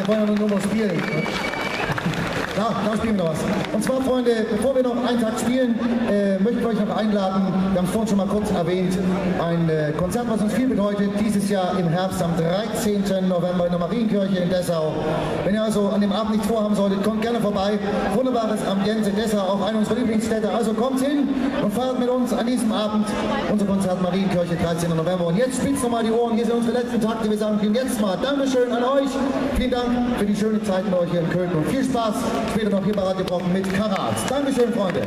wir wollen ja nur noch spielen. Ja, da spielen wir noch was. Und zwar, Freunde, bevor wir noch einen Tag spielen, möchte ich euch noch einladen, wir haben es vorhin schon mal kurz erwähnt, ein Konzert, was uns viel bedeutet, dieses Jahr im Herbst am 13. November in der Marienkirche in Dessau. Wenn ihr also an dem Abend nichts vorhaben solltet, kommt gerne vorbei. Wunderbares Ambiente in Dessau, auch eine unserer Lieblingsstädte. Also kommt hin und feiert mit uns an diesem Abend unser Konzert Marienkirche, 13. November. Und jetzt spitzt nochmal die Ohren, hier sind unsere letzten Takte. Wir sagen jetzt mal Dankeschön an euch. Vielen Dank für die schöne Zeit mit euch hier in Köln und viel Spaß später noch hier bei Radio Brocken mit Karat. Dankeschön, Freunde.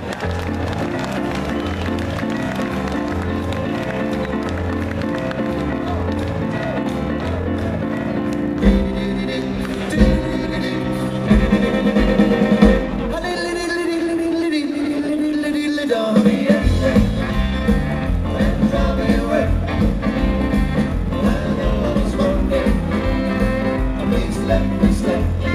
Let me step